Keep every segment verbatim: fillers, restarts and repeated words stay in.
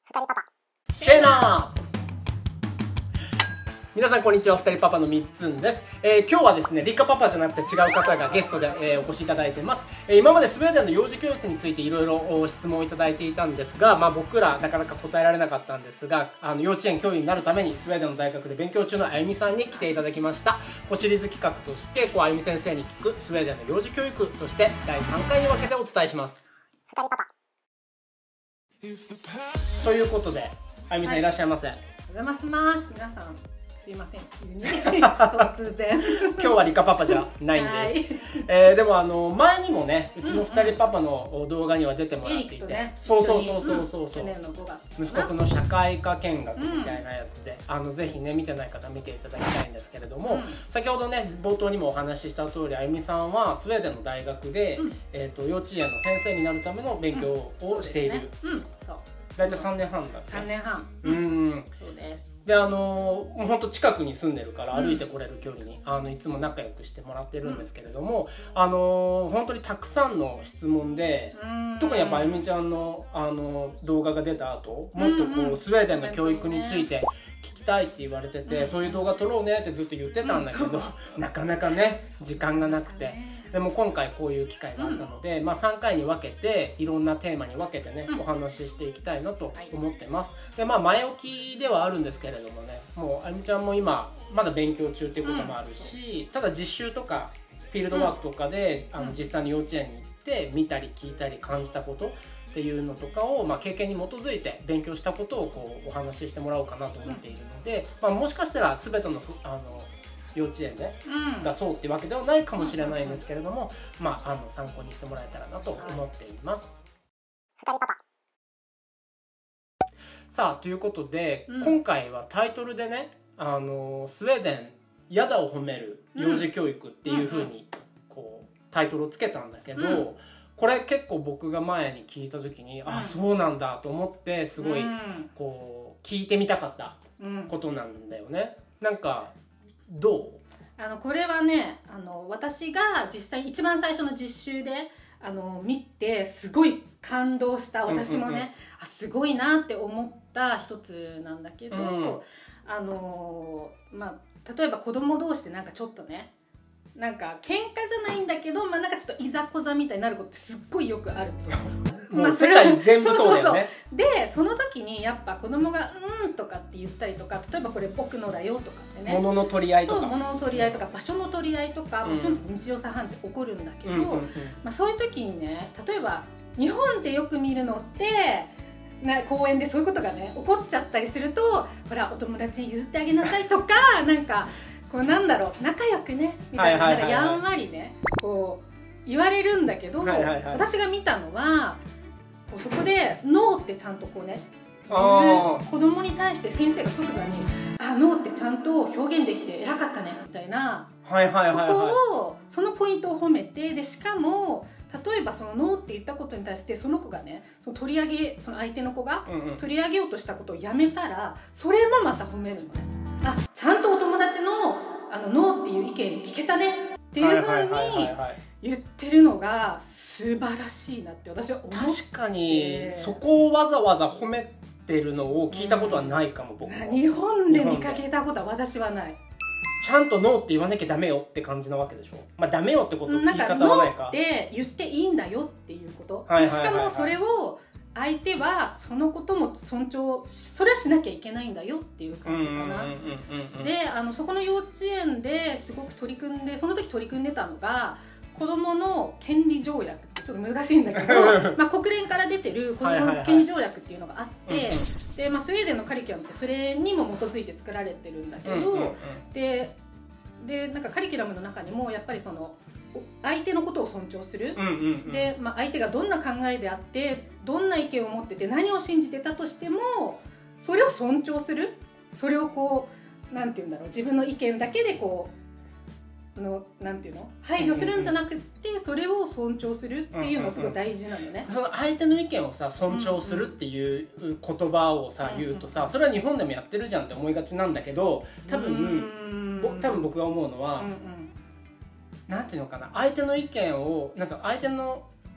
ふたりパパシェーナー。皆さんこんにちは、ふたりパパのみっつんです。えー、今日はですね、リカパパじゃなくて違う方がゲストで、えー、お越しいただいてます。えー、今までスウェーデンの幼児教育についていろいろ質問をいただいていたんですが、まあ、僕らなかなか答えられなかったんですが、あの幼稚園教員になるためにスウェーデンの大学で勉強中のあゆみさんに来ていただきました。こうシリーズ企画としてこうあゆみ先生に聞くスウェーデンの幼児教育としてだいさんかいに分けてお伝えします。 ふたりパパということで、あゆみさんいらっしゃいませ。 お邪魔します。皆さんすいません、急に突然今日はリカパパじゃないんです、はい、えー、でもあの前にもね、うちのふたりパパの動画には出てもらっていて、ね、そうそうそうそうそうそう、うん、息子くんの社会科見学みたいなやつで、うん、あのぜひね見てない方見ていただきたいんですけれども、うん、先ほどね冒頭にもお話しした通り、あゆみさんはスウェーデンの大学で、うん、えーと幼稚園の先生になるための勉強をしている。だいたいさんねんはんだっけ。 さんねんはん。 うん。 そうです。 で、あのもう本当近くに住んでるから歩いてこれる距離に、うん、あのいつも仲良くしてもらってるんですけれども、うん、あの本当にたくさんの質問で、特にやっぱあゆみちゃんのあの動画が出た後、もっとこうスウェーデンの教育について聞きたいって言われてて、うん、そういう動画撮ろうねってずっと言ってたんだけど、うん、なかなかね時間がなくて。でも今回こういう機会があったので、うん、まあさんかいに分けていろんなテーマに分けてね、うん、お話ししていきたいなと思ってます。はい、でまあ前置きではあるんですけれどもね、もうあゆみちゃんも今まだ勉強中っていうこともあるし、うん、ただ実習とかフィールドワークとかで、うん、あの実際に幼稚園に行って見たり聞いたり感じたことっていうのとかを、まあ、経験に基づいて勉強したことをこうお話ししてもらおうかなと思っているので、まあ、もしかしたら全てのあの幼稚園で、うん、がそうっていうわけではないかもしれないんですけれども、まあ、あの参考にしてもらえたらなと思っています。 ふたりパパさあということで、うん、今回はタイトルでね、あのスウェーデンやだを褒める幼児教育っていう風にこうタイトルをつけたんだけど、うん、これ結構僕が前に聞いた時に、うん、あそうなんだと思ってすごいこう聞いてみたかったことなんだよね。なんかどう？ あのこれはね、あの私が実際一番最初の実習であの見てすごい感動した、私もね、うんうんうん、あすごいなって思った一つなんだけど、うん、あのまあ例えば子供同士でなんかちょっとね、なんか喧嘩じゃないんだけど、まあなんかちょっといざこざみたいになることってすっごいよくあると思う。 もう世界全部そうだよね。 でその時にやっぱ子供が「うん」とかって言ったりとか、例えばこれ僕のだよとかってね、 物の取り合いとか、 そう物の取り合いとか場所の取り合いとか、うん、そういうの日常茶飯事で起こるんだけど、うんうんうん、まあ、そういう時にね、例えば日本でよく見るのってな公園でそういうことがね起こっちゃったりすると、ほらお友達に譲ってあげなさいとかなんかこうなんだろう仲良くねみたいな、なんかやんわりねこう言われるんだけど、はいはいはい、私が見たのはそこでノーってちゃんとこうね言う子供に対して先生が即座に「あノーってちゃんと表現できて偉かったね」みたいな、そこをそのポイントを褒めて、でしかも例えばそのノーって言ったことに対してその子がね、その取り上げその相手の子が取り上げようとしたことをやめたら、それもまた褒めるのね。あちゃんとお友達のあのノーっていう意見聞けたねっていうふうに言ってるのが素晴らしいなって私は思って。 確かにそこをわざわざ褒めてるのを聞いたことはないかも、うん、僕も日本で見かけたことは私はない。 ちゃんとノーって言わなきゃダメよって感じなわけでしょ。まあダメよってこと言い方はないか。 ノーって言っていいんだよっていうこと、しかもそれを相手はそのことも尊重、それはしなきゃいけないんだよっていう感じかな。であのそこの幼稚園ですごく取り組んで、その時取り組んでたのが子どもの権利条約ってちょっと難しいんだけどまあ国連から出てる子どもの権利条約っていうのがあって、で、まあ、スウェーデンのカリキュラムってそれにも基づいて作られてるんだけど、ででなんかカリキュラムの中にもやっぱりその相手のことを尊重する、で、まあ、相手がどんな考えであってどんな意見を持ってて何を信じてたとしてもそれを尊重する、それをこうなんていうんだろう、自分の意見だけでこうのなんていうの排除するんじゃなくて、それを尊重するっていうのがすごい大事なのね。 その相手の意見をさ尊重するっていう言葉をさ、うんうん、言うとさ、それは日本でもやってるじゃんって思いがちなんだけど、多分多分僕が思うのは、うんうん、なんていうのかな、相手の意見をなんか相手の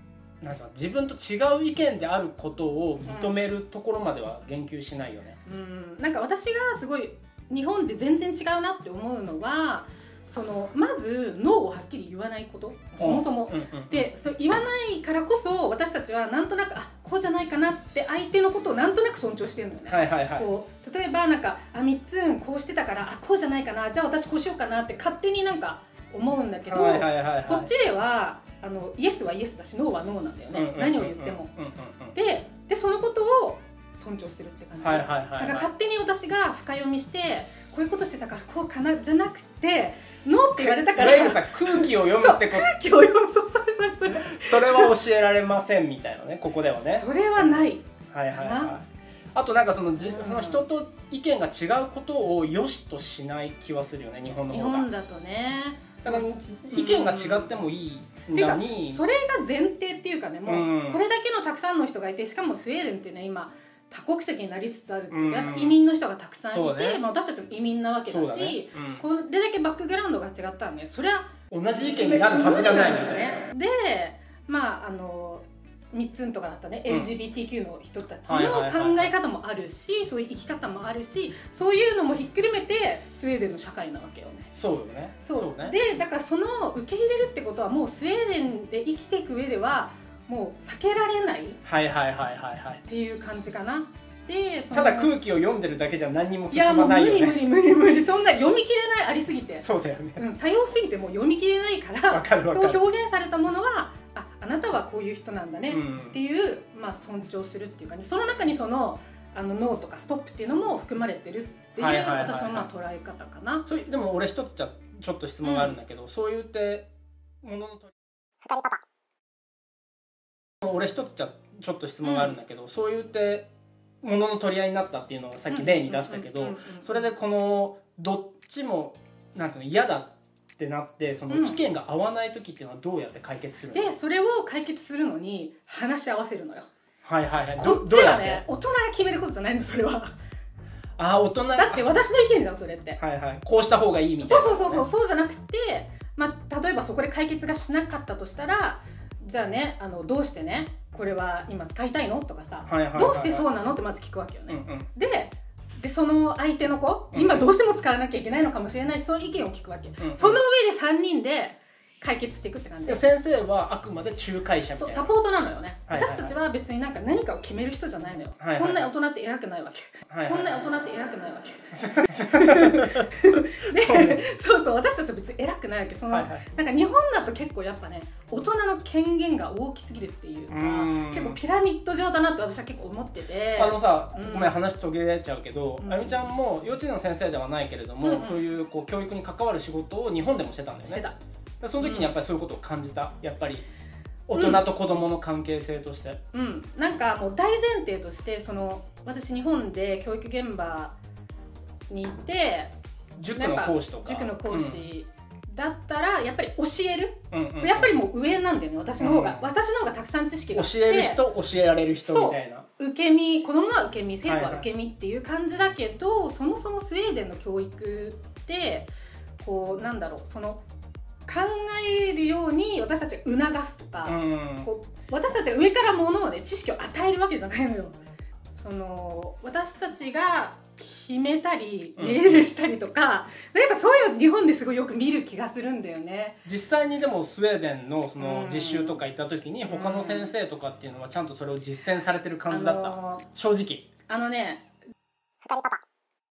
なんか自分と違う意見であることを認めるところまでは言及しないよね。 うん、なんか私がすごい日本で全然違うなって思うのは、そのまずノーをはっきり言わないこと、そもそも、うんうんうん、でそう言わないからこそ私たちはなんとなくあこうじゃないかなって相手のことをなんとなく尊重してるのよね。 はいはいはい、 こう例えばなんかあみっつんこうしてたからあこうじゃないかな、じゃあ私こうしようかなって勝手になんか思うんだけど、はいはいはいはい、こっちではあのイエスはイエスだしノーはノーなんだよね、うんうんうんうん、何を言っても。ででそのことを尊重するって感じ、はいはいはいはい、なんか勝手に私が深読みしてこういうことしてたからこうかなじゃなくてノーって言われたから空気を読むってこと空気を読むそうそれそれそれそれは教えられませんみたいなね、ここではね。 それはない。 はいはいはい。あとなんかその、じ、うん、その人と意見が違うことを良しとしない気はするよね、日本の方が。 日本だとね。 だから意見が違ってもいいのに、 うん、それが前提っていうかね、もうこれだけのたくさんの人がいて、しかもスウェーデンってね今多国籍になりつつあるっていうか、やっぱ移民の人がたくさんいて、ね、まあ、私たちも移民なわけだし、ね、うん、これだけバックグラウンドが違ったらね、それは同じ意見になるはずがないみたいな、 ね、でまああのみっつんとかだったね、うん、エルジービーティーキュー の人たちの考え方もあるし、そういう生き方もあるし、そういうのもひっくるめてスウェーデンの社会なわけよね。 そうよね。 そうそうね。でだからその受け入れるってことはもうスウェーデンで生きていく上ではもう避けられないっていう感じかな。でそのただ空気を読んでるだけじゃ何にも進まないよね。 いやもう無理無理無理無理、そんな読み切れないありすぎて。 そうだよね、 うん、多様すぎてもう読み切れないから、かるかるそう表現されたものはああなたはこういう人なんだねっていう、うん、まあ尊重するっていうか、ね、その中にそのあのノーとかストップっていうのも含まれてるっていう私のまあ捉え方かな。 それでも俺一つじゃちょっと質問があるんだけど、うん、そういうてものの取り二人パパ俺一つじゃちょっと質問があるんだけど、うん、そういうてものの取り合いになったっていうのをさっき例に出したけど、それでこのどっちもなんていうの嫌だってなってその意見が合わない時っていうのはどうやって解決するの？ でそれを解決するのに話し合わせるのよ。 はいはいはい。 こっちはね大人が決めることじゃないのそれは。 あ大人だって私の意見じゃんそれって。 はいはい。こうした方がいいみたいな、 ね。そうそうそうそうそうじゃなくて、まあ例えばそこで解決がしなかったとしたら、じゃあねあのどうしてねこれは今使いたいのとかさ、はいはいはいはい、どうしてそうなのってまず聞くわけよね。うんうん、ででその相手の子、今どうしても使わなきゃいけないのかもしれないし、そういう意見を聞くわけ、うんうん、その上でさんにんで解決していくって感じで、 先生はあくまで仲介者みたいな、 そうサポートなのよね、はいはいはい、私たちは別になんか何かを決める人じゃないのよ、はいはいはい、そんな大人って偉くないわけ、はいはいはい、そんな大人って偉くないわけで、そう、そうそう私たちは別に偉くないわけ、その、はいはい、なんか日本だと結構やっぱね大人の権限が大きすぎるっていうか、結構ピラミッド状だなって私は結構思ってて、 あのさ、うん、ごめん話途切れちゃうけど、うん、あゆみちゃんも幼稚園の先生ではないけれども、うんうん、そういうこう教育に関わる仕事を日本でもしてたんだよね。してた。その時にやっぱりそういうことを感じた、やっぱり大人と子供の関係性として、 うん、うん、なんかもう大前提としてその私日本で教育現場にいて塾の講師とか塾の講師、うん、だったらやっぱり教える、うんうんうん、やっぱりもう上なんだよね私の方が、うん、私の方がたくさん知識があって教える人教えられる人みたいな、 受け身子供は受け身生徒は受け身っていう感じだけど、はいはい、そもそもスウェーデンの教育ってこうなんだろうその考えるように私たちが促すとか、うん、こう私たちが上からものをね知識を与えるわけじゃないのよ。その私たちが決めたり命令したりとか、うん、やっぱそういうの日本ですごいよく見る気がするんだよね。 実際にでもスウェーデンのその実習とか行った時に、うん、他の先生とかっていうのはちゃんとそれを実践されてる感じだった、あのー、正直あのねふたりパパ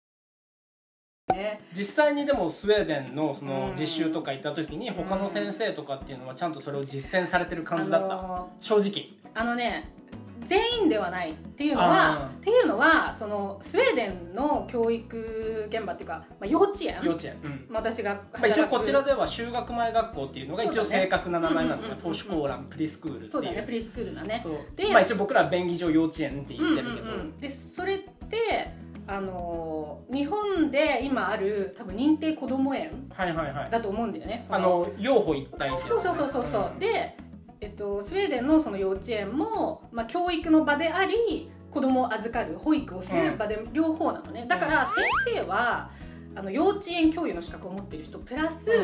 ね、 実際にでもスウェーデンのその実習とか行った時に他の先生とかっていうのはちゃんとそれを実践されてる感じだった、あのー、正直あのね全員ではないっていうのはっていうのはそのスウェーデンの教育現場っていうか、まあ、幼稚園幼稚園、うん、 私がまあ、一応こちらでは就学前学校っていうのが一応正確な名前なんだね。フォーシュコーランプリスクールっていう。 そうだねプリスクールだね。 で、まあ、一応僕らは便宜上幼稚園って言ってるけど、うんうんうん、 でそれってあの日本で今ある多分認定こども園だと思うんだよね。 あの養護一体、ね、 そうそうそうそうそう、うん、で、えっと、スウェーデンのその幼稚園も、まあ、教育の場であり子供を預かる保育をする場で両方なのね、うん、だから先生はあの幼稚園教諭の資格を持っている人プラス、うん、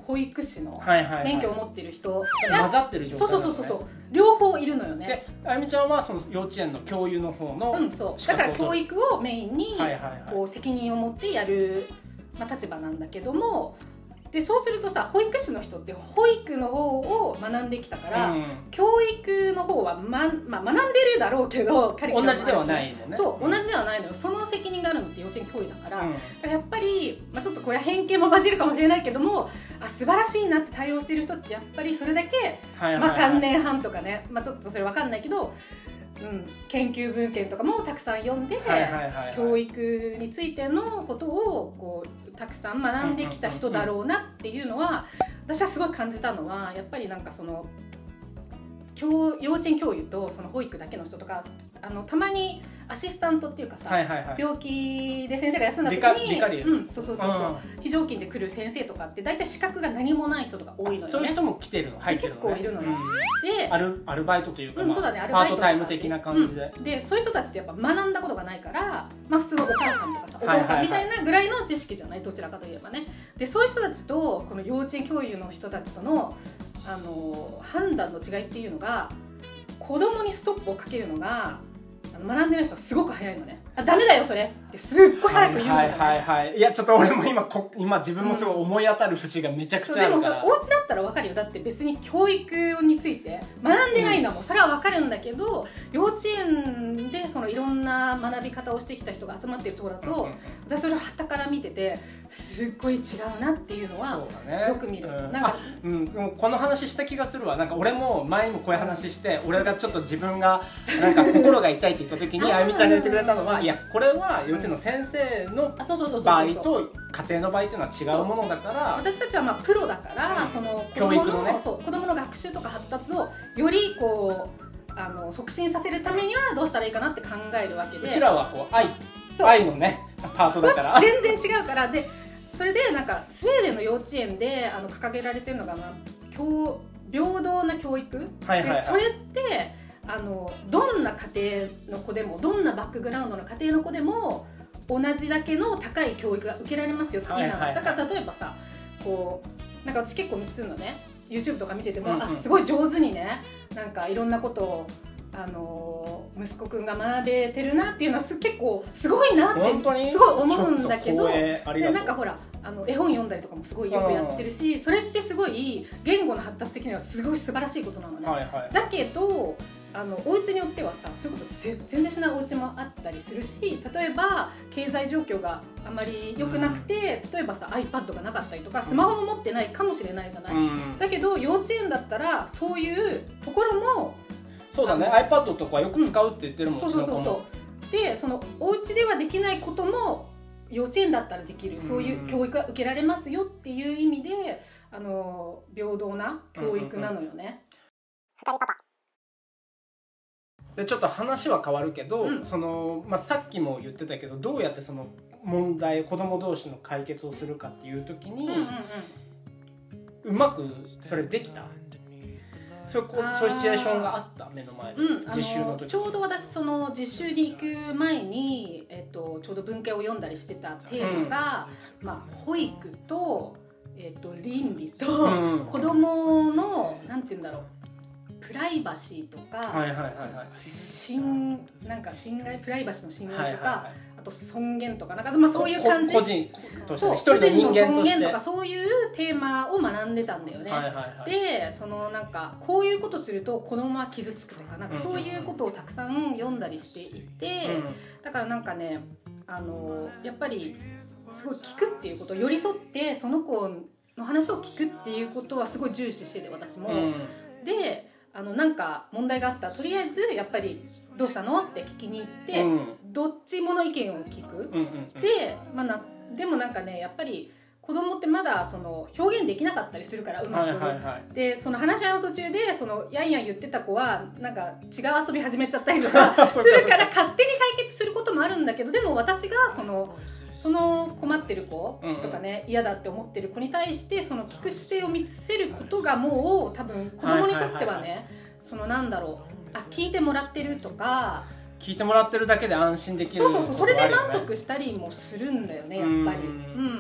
保育士のはいはいはい免許を持ってる人混ざってる状態そうなのね。 そうそうそう両方いるのよね。 であゆみちゃんはその幼稚園の教諭の方のうん、そうだから教育をメインにはいはいはいこう責任を持ってやる、まあ、立場なんだけども、でそうするとさ保育士の人って保育の方を学んできたから、うん、教育の方は、ままあ、学んでるだろうけど同じではないのね。 そう、 うん、 同じではないのよ。その責任があるのって幼稚園教諭だから、 うん、 だからやっぱり、まあ、ちょっとこれは偏見も混じるかもしれないけども、あ素晴らしいなって対応してる人ってやっぱりそれだけ、はいはいはい、まあ、さんねんはんとかね、まあ、ちょっとそれ分かんないけど、うん、研究文献とかもたくさん読んで、はいはいはいはい、教育についてのことをこうたくさん学んできた人だろうなっていうのは、私はすごい感じたのは、やっぱりなんかその教幼稚園教諭とその保育だけの人とか、あのたまにアシスタントっていうかさ、はいはいはい、病気で先生が休んだ時に、うん、そうそうそうそう、非常勤で来る先生とかって大体資格が何もない人とか多いのよね。 そういう人も来てるの、入ってるの、ね、 結構いるのよ、 うん、でアル、アルバイトというか、 うん、そうだね、アルパバイトートタイム的な感じで、 うん、でそういう人たちってやっぱ学んだことがないから、まあ、普通のお母さんとかさ、お父さんみたいなぐらいの知識じゃない、どちらかといえばね。でそういう人たちとこの幼稚園教諭の人たちとの、あの判断の違いっていうのが、子供にストップをかけるのが学んでる人はすごく早いのね。あ、ダメだよそれってすっごい早く言うのね。 はいはいはいはい。いやちょっと俺も今こ今自分もすごい思い当たる節がめちゃくちゃあるから。 でもそれお家だったら分かるよ。だって別に教育について学んでないのもそれは分かるんだけど、幼稚園でそのいろんな学び方をしてきた人が集まってるところだと、私それを傍から見ててすっごい違うなっていうのはよく見る。 うん、なんか、うん、もうこの話した気がするわ。なんか俺も前にもこういう話して、うん、俺がちょっと自分がなんか心が痛いって言った時にあゆみちゃんが言ってくれたのは、いやこれは幼稚園の先生の場合と家庭の場合っていうのは違うものだから、 私たちはまあプロだから、うん、その子供の、教育のね、そう子供の学習とか発達をよりこうあの促進させるためにはどうしたらいいかなって考えるわけで、 うちらはこう愛愛のねパートだから全然違うから。でそれでなんかスウェーデンの幼稚園であの掲げられてるのが、まあ、教平等な教育、はいはいはい、でそれってあのどんな家庭の子でもどんなバックグラウンドの家庭の子でも同じだけの高い教育が受けられますよって意味なの、はいはいはい、だから例えばさこうなんか私結構みっつのね YouTube とか見てても、うんうん、あすごい上手にねなんかいろんなことをあの息子くんが学べてるなっていうのはす結構すごいなってすごい思うんだけど、でなんかほらあの絵本読んだりとかもすごいよくやってるし、それってすごい言語の発達的にはすごい素晴らしいことなのね、はいはい、だけどあのお家によってはさそういうことぜ全然しないお家もあったりするし、例えば経済状況があまり良くなくて、うん、例えばさ iPad がなかったりとかスマホも持ってないかもしれないじゃない、うん、だけど幼稚園だったらそういうところもそうだね、iPad とかよく使うって言ってるもん、 うん、そうそうそうそうでそのお家ではできないことも幼稚園だったらできる、そういう教育が受けられますよっていう意味であの平等な教育なのよね。 ふたりパパでちょっと話は変わるけど、うん、そのまあ、さっきも言ってたけどどうやってその問題子供同士の解決をするかっていう時に、うんうんうん、うまくそれできた？そういうそういうシチュエーションがあった目の前で、うん、実習の時ちょうど私その実習に行く前に、えっと、ちょうど文献を読んだりしてたテーマが、うんまあ、保育と、えっと、倫理と、うん、子供のなんて言うんだろうプライバシーとか、はいはいはいはい、侵なんか侵害プライバシーの侵害とか、はいはいはい、あと尊厳とかなんか、まあ、そういう感じ個人として一人の人間として尊厳とかそういうテーマを学んでたんだよね、はいはいはい、でそのなんかこういうことすると子供は傷つくとかなんかそういうことをたくさん読んだりしていて、うん、だからなんかねあのやっぱりすごい聞くっていうこと寄り添ってその子の話を聞くっていうことはすごい重視してて私も、うん、であのなんか問題があったらとりあえずやっぱりどうしたのって聞きに行って、うん、どっちもの意見を聞く、うんうんうん、で、まあ、なでもなんかねやっぱり子供ってまだその表現できなかったりするからうまく、はいはいはい、でその話し合いの途中でそのやんやん言ってた子はなんか違う遊び始めちゃったりとかするから勝手に解決することもあるんだけど、でも私がそのその困ってる子とかね、うんうん、嫌だって思ってる子に対してその聞く姿勢を見せることがもう多分子供にとってはねそのなんだろうあ聞いてもらってるとか聞いてもらってるだけで安心できる、 そうそうそうそれで満足したりもするんだよねやっぱり、うん、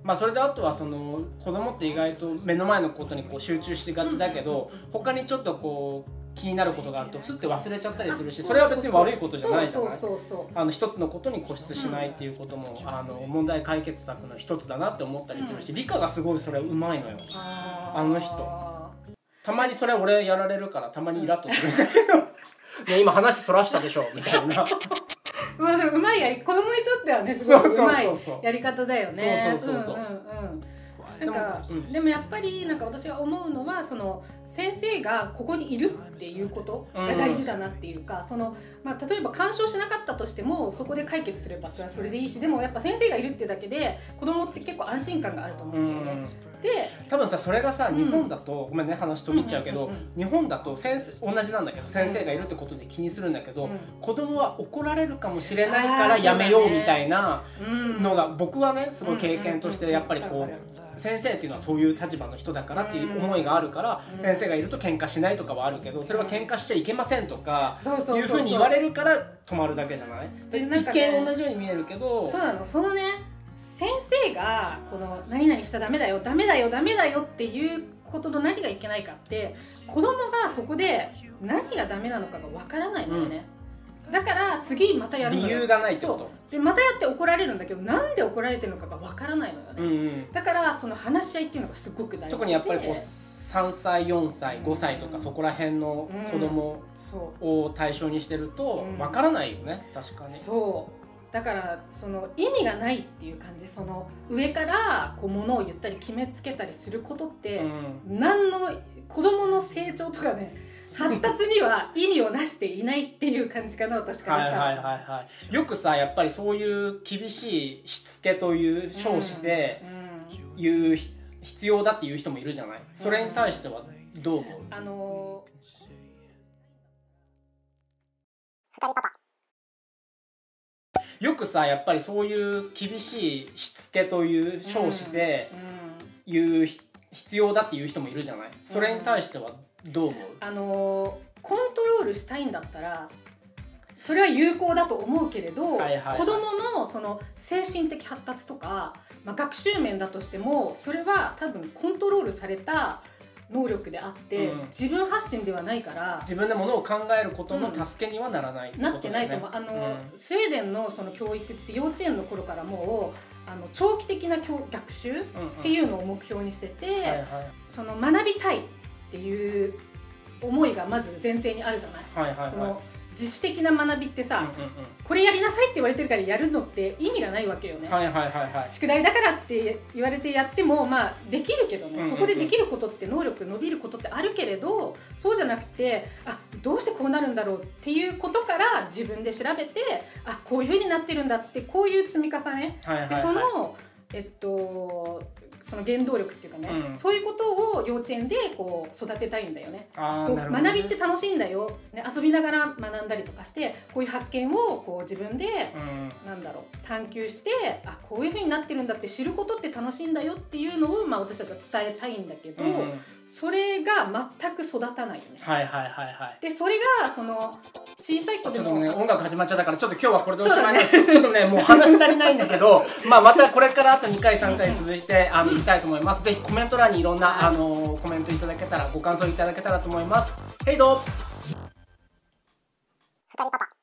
まあそれであとはその子供って意外と目の前のことにこう集中しがちだけど、他にちょっとこう気になることがあるとすって忘れちゃったりするし、それは別に悪いことじゃないじゃない。あの一つのことに固執しないっていうことも、あの問題解決策の一つだなって思ったりするし、理科がすごいそれうまいのよ、あの人。たまにそれ俺やられるからたまにイラッとするんだけどね、今話そらしたでしょみたいなまあでもうまいやり、子供にとってはねすごいうまいやり方だよね。 そうそうそうそう。 なんかでも、うん、でもやっぱりなんか私が思うのは、その先生がここにいるっていうことが大事だなっていうか、うん、そのまあ、例えば干渉しなかったとしてもそこで解決すればそれはそれでいいし、でもやっぱ先生がいるってだけで子供って結構安心感があると思うんだよね。うん、で多分さ、それがさ、日本だと、うん、ごめんね話途切っちゃうけど、日本だと先生同じなんだけど、先生がいるってことで気にするんだけど、うん、子供は怒られるかもしれないからやめようみたいなのが、僕はねすごい経験としてやっぱりこう。先生っていうのはそういう立場の人だからっていう思いがあるから、うん、先生がいると喧嘩しないとかはあるけど、それは喧嘩しちゃいけませんとかいうふうに言われるから止まるだけじゃない。で一見同じように見えるけど、 そうなの、そのね先生がこの何々しちゃダメだよダメだよダメだよっていうことの何がいけないかって、子供がそこで何がダメなのかがわからないのよね。うん、だから次またやるのよ。 理由がないってこと。 でまたやって怒られるんだけど、なんで怒られてるのかがわからないのよね。うんうん、だからその話し合いっていうのがすごく大事で、 特にやっぱりこうさんさいよんさいごさいとかそこら辺の子供を対象にしてるとわからないよね、うん、確かに。 そうだからその意味がないっていう感じ。その上からこう物を言ったり決めつけたりすることって、うん、何の子供の成長とかね発達には意味をなしていないっていう感じかな、私からしたら。 はいはいはいはい。よくさやっぱりそういう厳しいしつけという称しで言う必要だっていう人もいるじゃない。それに対してはどう思う？ あのふたりパパ。 よくさやっぱりそういう厳しいしつけという称しで言う必要だっていう人もいるじゃない。それに対してはどう思う？ あのコントロールしたいんだったらそれは有効だと思うけれど、はいはいはい、子どものその精神的発達とか、まあ、学習面だとしてもそれは多分コントロールされた能力であって、うん、自分発信ではないから自分でものを考えることの助けにはならないってことだよね。 なってないと思う。あの、うん、スウェーデンのその教育って幼稚園の頃からもうあの長期的な教学習っていうのを目標にしてて、うんうんはいはい、その学びたいっていう思いがまず前提にあるじゃない。はいはいはい、その自主的な学びってさ、うんうんうん、これやりなさいって言われてるからやるのって意味がないわけよね。はいはいはいはい、宿題だからって言われてやってもまあできるけどね、うんうんうん、そこでできることって能力伸びることってあるけれど、そうじゃなくてあどうしてこうなるんだろうっていうことから自分で調べてあこういう風になってるんだってこういう積み重ね、はいはいはい、でそのえっとその原動力っていうかね、うん、そういうことを幼稚園でこう育てたいんだよね。あこう学びって楽しいんだよ、ね、遊びながら学んだりとかしてこういう発見をこう自分で、うん、なんだろう探求してあこういう風になってるんだって知ることって楽しいんだよっていうのを、まあ、私たちは伝えたいんだけど、うん、それが全く育たないよね。はいはいはいはい。でそれがその小さい子でもちょっとね音楽始まっちゃったからちょっと今日はこれでおしまいです、ね、ちょっとねもう話足りないんだけどまあまたこれからあとにかいさんかい続いてあの言いたいと思います。ぜひコメント欄にいろんなあのコメントいただけたらご感想いただけたらと思います。ヘイドーふたりパパ。